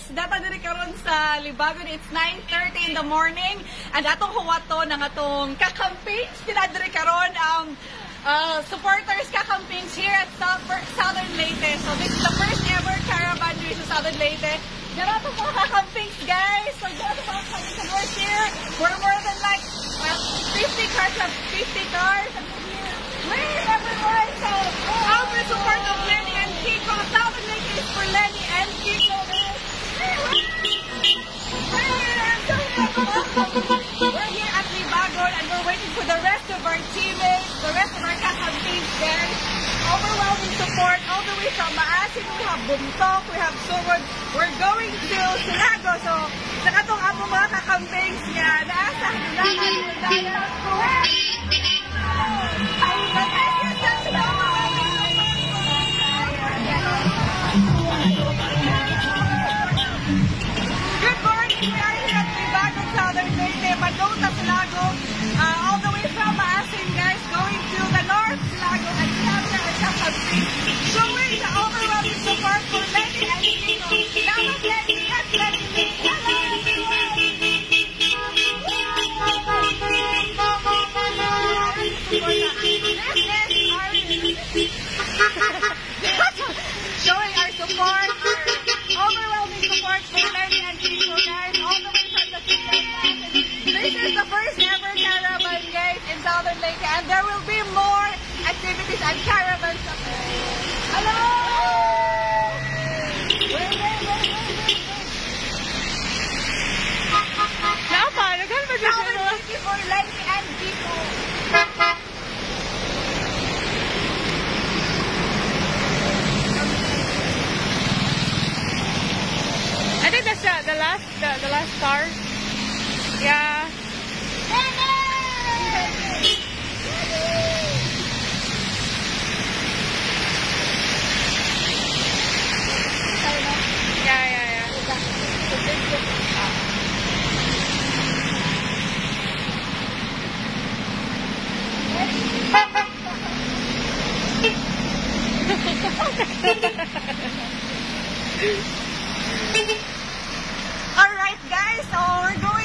data diri karon sa Libagon. It's 9:30 in the morning. And atong huwato ng atong kakampings sila diri karon ang supporters kakampings here at Southern Leyte. So this is the first ever caravan diri sa Southern Leyte. Dara to mga kakampings, guys. So dara to mga kakampings. We're here. We're more than like 50 cars. Wait, everyone! So, our support of Lenny and Kiko. Southern Leyte is for Lenny and Kiko. We're here at Libagon and we're waiting for the rest of our teammates, the rest of our kakampings there. Overwhelming support all the way from Maasin. We have Buntok, we have Sugod. We're going to Silago. So, sa katong among mga kakampings nga, naasa, Good morning, we are here at Libagon, Southern Leyte, Madota, Silago, all the way from Maasin, guys, going to the North Silago, and we have here our kakampings showing the overwhelming support for Lenny and Kiko. Salamat, Lenny, at Lenny. Hello, everyone! Showing our support, our overwhelming support for Lenny and Kiko, guys, all the way from the Philippines. This is the first ever caravan, guys, in Southern Leyte, and there will be more activities and caravans. Hello! Wait. Southern Leyte for Lenny and Kiko. I think that's the last car. Yeah. Alright, guys, so we're going